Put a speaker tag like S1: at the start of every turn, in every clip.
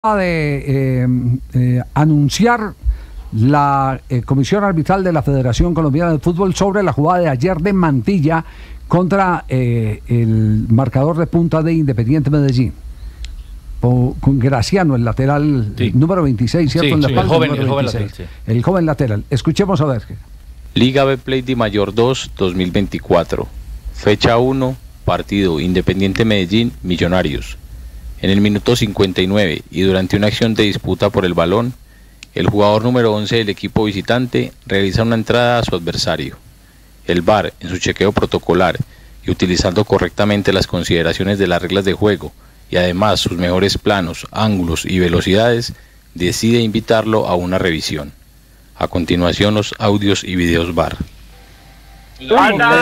S1: de anunciar la Comisión Arbitral de la Federación Colombiana de Fútbol sobre la jugada de ayer de Mantilla contra el marcador de punta de Independiente Medellín. Con Graciano, el lateral número 26, ¿cierto?
S2: Sí,
S1: en la espalda,
S2: el joven lateral. Sí.
S1: El joven lateral. Escuchemos a ver.
S2: Liga Betplay Di Mayor 2, 2024. Fecha 1, partido Independiente Medellín, Millonarios. En el minuto 59 y durante una acción de disputa por el balón, el jugador número 11 del equipo visitante realiza una entrada a su adversario. El VAR, en su chequeo protocolar y utilizando correctamente las consideraciones de las reglas de juego y además sus mejores planos, ángulos y velocidades, decide invitarlo a una revisión. A continuación, los audios y videos VAR.
S3: No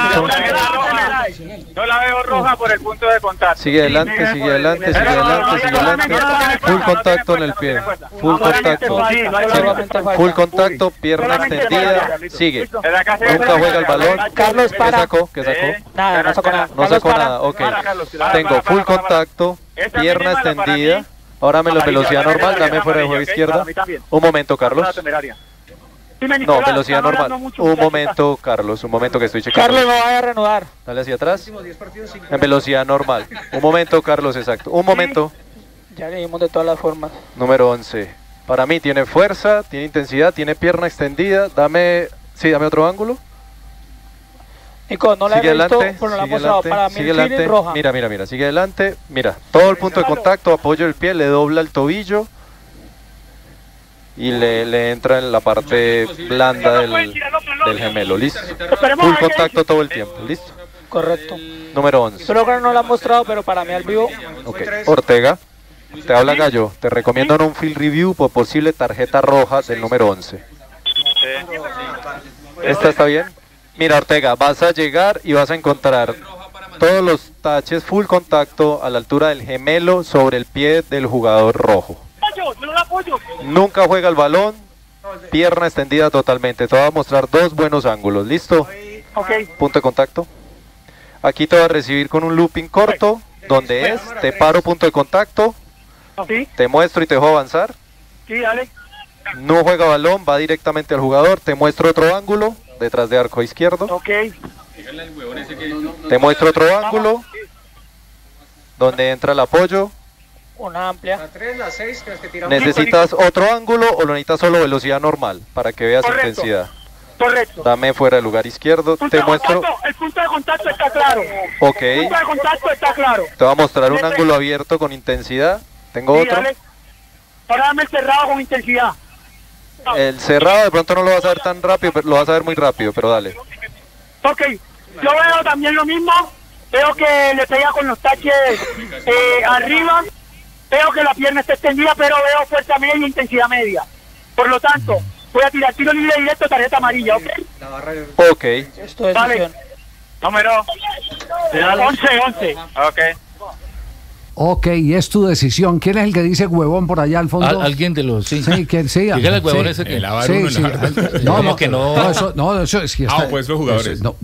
S3: la veo roja por el punto de contacto.
S4: Sigue adelante, sigue adelante, sigue adelante, sigue adelante. Full contacto en el pie. Full contacto. Full contacto, pierna extendida. Sigue. Nunca juega el balón.
S5: Carlos, para.
S4: ¿Qué sacó? ¿Qué sacó?
S5: Nada, no sacó nada.
S4: No sacó nada, ok. Tengo full contacto, pierna extendida. Ahora me lo velocidad normal, dame fuera de juego izquierda. Un momento, Carlos. No, velocidad normal. Un momento, Carlos, un momento que estoy checando.
S5: Carlos, no vaya a reanudar.
S4: Dale hacia atrás. En velocidad normal. Un momento, Carlos, exacto. Un momento.
S5: Ya le dimos de todas las formas.
S4: Número 11. Para mí tiene fuerza, tiene intensidad, tiene pierna extendida. Dame otro ángulo.
S5: Nico, no la he visto, pero no la ha mostrado. Para mí
S4: sigue
S5: el
S4: adelante.
S5: roja.
S4: Mira, sigue adelante. Mira, todo el punto de contacto, apoyo el pie, le dobla el tobillo. Y le entra en la parte blanda del gemelo, ¿listo? Full contacto todo el tiempo, ¿listo?
S5: Correcto.
S4: Número 11.
S5: Creo que no lo ha mostrado, pero para mí al vivo.
S4: Ok, Ortega, te habla Gallo. Te recomiendo en un field review por posible tarjeta roja del número 11. ¿Esta está bien? Mira, Ortega, vas a llegar y vas a encontrar todos los taches full contacto a la altura del gemelo sobre el pie del jugador rojo. Nunca juega el balón, pierna extendida totalmente. Te voy a mostrar dos buenos ángulos, ¿listo? Punto de contacto. Aquí te voy a recibir con un looping corto, donde es, te paro punto de contacto, te muestro y te dejo avanzar. No juega balón, va directamente al jugador, te muestro otro ángulo, detrás de arco izquierdo. Te muestro otro ángulo, donde entra el apoyo.
S5: Una amplia.
S4: ¿Necesitas otro ángulo o lo necesitas solo velocidad normal para que veas intensidad?
S3: Correcto.
S4: Dame fuera del lugar izquierdo. Te muestro.
S3: El punto de contacto está claro.
S4: Ok.
S3: El punto de contacto está claro.
S4: Te voy a mostrar un ángulo abierto con intensidad. Tengo otro.
S3: Ahora dame el cerrado con intensidad.
S4: El cerrado de pronto no lo vas a ver tan rápido, pero lo vas a ver muy rápido, pero dale.
S3: Ok. Yo veo también lo mismo. Veo que le pega con los taches arriba. Veo que la pierna está extendida, pero veo fuerza media y intensidad media. Por lo tanto, voy a tirar tiro libre directo, tarjeta amarilla, ¿ok?
S4: Ok.
S5: Esto es
S3: Vale. Número 11. Ok.
S1: Ok, y es tu decisión. ¿Quién es el que dice huevón por allá al fondo?
S2: Alguien de los...
S1: Sí, ¿quién? Sí,
S2: dígale al huevón ese que...
S1: Sí. No,
S2: que no.
S1: No, eso es que está...
S6: pues los jugadores.
S1: No.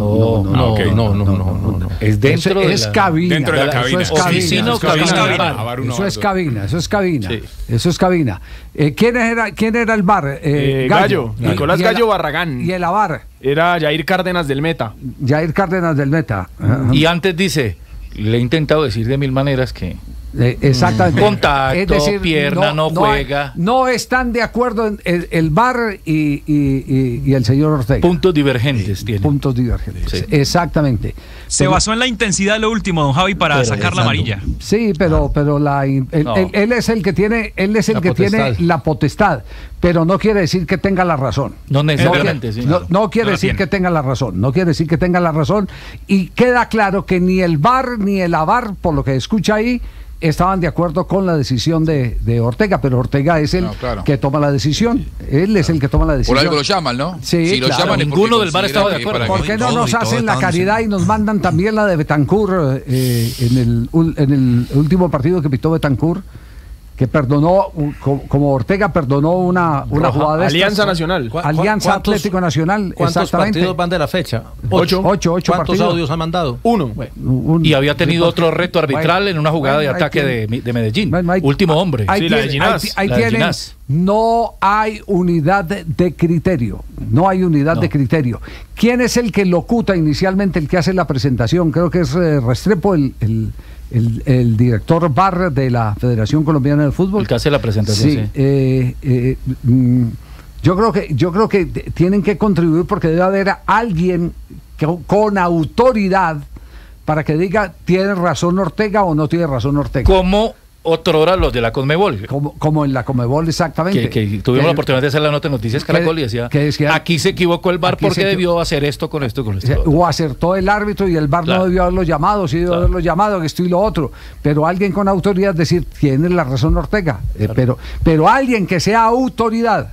S2: Es dentro de
S1: es
S2: la...
S1: cabina.
S6: Dentro de la cabina.
S1: Eso es cabina.
S2: Oficina o cabina.
S1: Eso es cabina.
S6: Sí.
S1: Eso es cabina. ¿Quién era el VAR?
S6: Gallo. Nicolás Gallo Barragán.
S1: ¿Y el AVAR?
S6: Era Jair Cárdenas del Meta.
S1: Jair Cárdenas del Meta.
S2: Y antes dice, le he intentado decir de mil maneras que...
S1: Exactamente.
S2: Contacto,
S1: es decir,
S2: pierna, no juega.
S1: No están de acuerdo en el VAR y el señor Ortega.
S2: Puntos divergentes tiene.
S1: Puntos divergentes.
S2: Sí.
S1: Exactamente.
S7: Se basó en la intensidad de lo último, don Javi, para sacar la amarilla.
S1: Sí, pero él es el que tiene, tiene la potestad, pero no quiere decir que tenga la razón.
S2: No necesariamente, sí.
S1: No quiere decir que tenga la razón. No quiere decir que tenga la razón. Y queda claro que ni el VAR ni el AVAR, por lo que escucha ahí, estaban de acuerdo con la decisión de Ortega, pero Ortega es el que toma la decisión. Él es el que toma la decisión.
S8: Por algo lo llaman, ¿no?
S1: Sí,
S8: si lo llaman,
S2: ninguno del VAR estaba de acuerdo.
S1: ¿Por qué no nos hacen la caridad y nos mandan también la de Betancur en el último partido que pitó Betancur? que perdonó, como Ortega perdonó una jugada de
S6: Alianza Nacional.
S1: Alianza Atlético Nacional.
S8: ¿Cuántos partidos van de la fecha?
S6: 8.
S8: ¿Cuántos
S1: partidos?
S8: audios ha mandado?
S6: 1.
S9: Y había tenido otro reto arbitral en una jugada de ataque de Medellín. Último hombre.
S6: Sí, la de Ginás.
S1: Ahí tienen. No hay unidad de criterio. No hay unidad de criterio. ¿Quién es el que locuta inicialmente, el que hace la presentación? Creo que es Restrepo, el director VAR de la Federación Colombiana de Fútbol.
S9: El que hace la presentación,
S1: sí. Yo creo que tienen que contribuir porque debe haber alguien con autoridad para que diga tiene razón Ortega o no tiene razón Ortega.
S9: Como otrora los de la Conmebol.
S1: Como en la Conmebol, exactamente.
S9: Que tuvimos la oportunidad de hacer la nota de Noticias Caracol y decía, aquí se equivocó el VAR porque debió hacer esto con esto, con esto.
S1: O acertó el árbitro y el VAR no debió haberlo llamado, sí debió haberlo llamado, que esto y lo otro. Pero alguien con autoridad decir, tiene la razón Ortega. Pero alguien que sea autoridad.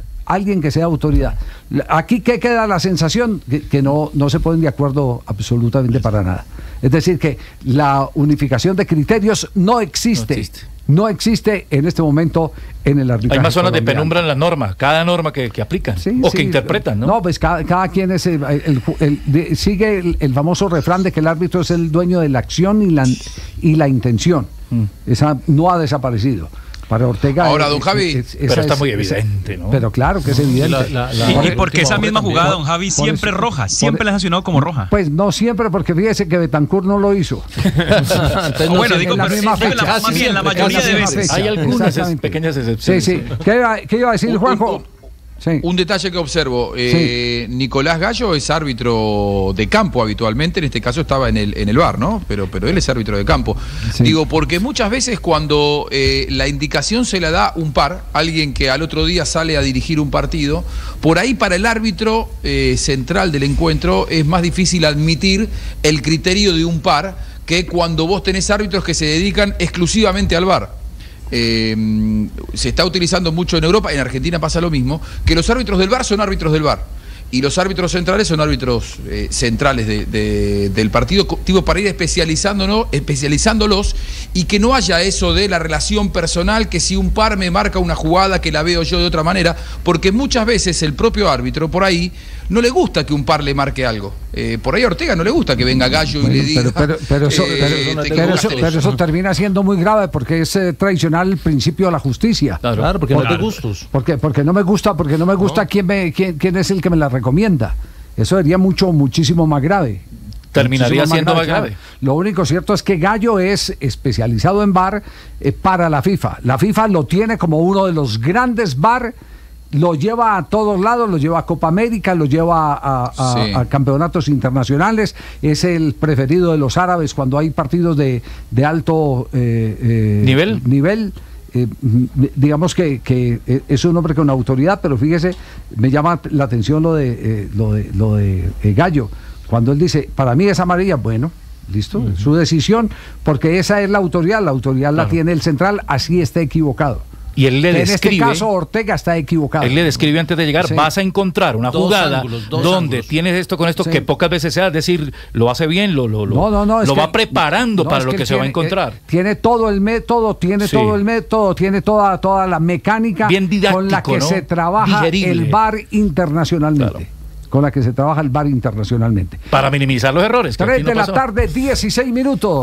S1: Aquí que queda la sensación que no se ponen de acuerdo absolutamente para nada. Es decir, que la unificación de criterios no existe. No existe en este momento en el arbitraje.
S9: Hay más zonas
S1: colombiano.
S9: de penumbra en las normas, cada norma que aplican que interpretan, ¿no?
S1: No, pues cada quien es sigue el famoso refrán de que el árbitro es el dueño de la acción y la intención. Esa no ha desaparecido. Para Ortega.
S10: Ahora, don Javi.
S9: Pero está muy evidente, ¿no?
S1: Pero claro que es evidente.
S7: ¿Y por qué esa misma jugada, don Javi, siempre es roja? Siempre la han sancionado como roja.
S1: Pues no siempre, porque fíjese que Betancur no lo hizo.
S7: Bueno, digo, pero más bien la mayoría de veces.
S9: Hay algunas pequeñas excepciones.
S1: Sí. ¿Qué iba a decir Juanjo?
S10: Sí. Un detalle que observo, Nicolás Gallo es árbitro de campo habitualmente, en este caso estaba en el VAR, ¿no? Pero él es árbitro de campo. Sí. Digo, porque muchas veces cuando la indicación se la da un par, alguien que al otro día sale a dirigir un partido, por ahí para el árbitro central del encuentro es más difícil admitir el criterio de un par que cuando vos tenés árbitros que se dedican exclusivamente al VAR. Se está utilizando mucho en Europa, en Argentina pasa lo mismo, que los árbitros del VAR son árbitros del VAR y los árbitros centrales son árbitros centrales del partido, para ir especializándolos y que no haya eso de la relación personal, que si un par me marca una jugada que la veo yo de otra manera, porque muchas veces el propio árbitro por ahí no le gusta que un par le marque algo. Por ahí a Ortega no le gusta que venga Gallo y le diga...
S1: Pero eso termina siendo muy grave porque es traicionar el principio de la justicia.
S8: Claro, porque no te gustos.
S1: Porque no me gusta, quién es el que me la recomienda. Eso sería muchísimo más grave.
S9: Terminaría siendo más grave.
S1: Lo único cierto es que Gallo es especializado en VAR para la FIFA. La FIFA lo tiene como uno de los grandes VAR. Lo lleva a todos lados, lo lleva a Copa América, lo lleva a campeonatos internacionales, es el preferido de los árabes cuando hay partidos de alto nivel. Digamos que es un hombre con autoridad, pero fíjese, me llama la atención lo de Gallo, cuando él dice, para mí es amarilla, bueno, listo, su decisión, porque esa es la autoridad la tiene el central, así esté equivocado.
S9: Y él le describe,
S1: en este caso Ortega está equivocado.
S9: Él le describe antes de llegar, vas a encontrar una jugada donde tienes esto con esto que pocas veces sea, es decir, lo hace bien, lo va preparando para lo que se va a encontrar.
S1: Tiene todo el método, tiene toda la mecánica
S9: bien didáctico,
S1: con la que se trabaja el VAR internacionalmente. Claro. Con la que se trabaja el VAR internacionalmente.
S9: Para minimizar los errores.
S1: 3 de la tarde, 16 minutos.